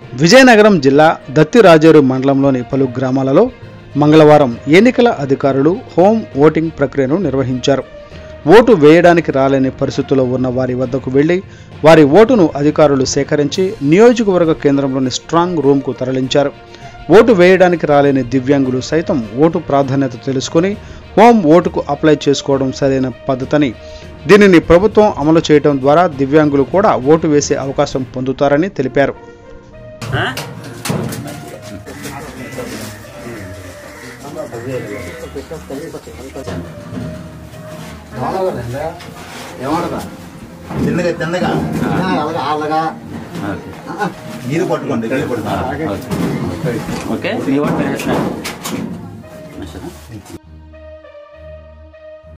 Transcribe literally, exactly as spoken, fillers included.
విజయనగరం జిల్లా దత్తిరాజేరు మండలంలోని పలు గ్రామాలలో మంగళవారం ఎన్నికల అధికారులు హోమ్ ఓటింగ్ ప్రక్రియను నిర్వహించారు. ఓటు వేయడానికి రాలేని పరిస్థితుల్లో ఉన్న వారి వద్దకు వెళ్లి వారి ఓటును అధికారులు సేకరించి నియోజకవర్గ కేంద్రంలోని స్ట్రాంగ్ రూమ్కు తరలించారు. ఓటు వేయడానికి రాలేని దివ్యాంగులు సైతం ఓటు ప్రాధాన్యత తెలుసుకుని హోమ్ ఓటుకు అప్లై చేసుకోవడం సరైన పద్ధతని, దీనిని ప్రభుత్వం అమలు చేయడం ద్వారా దివ్యాంగులు కూడా ఓటు వేసే అవకాశం పొందుతారని తెలిపారు. తిన్నగా తిన్నగా మీరు పట్టుకోండి. ఓకే.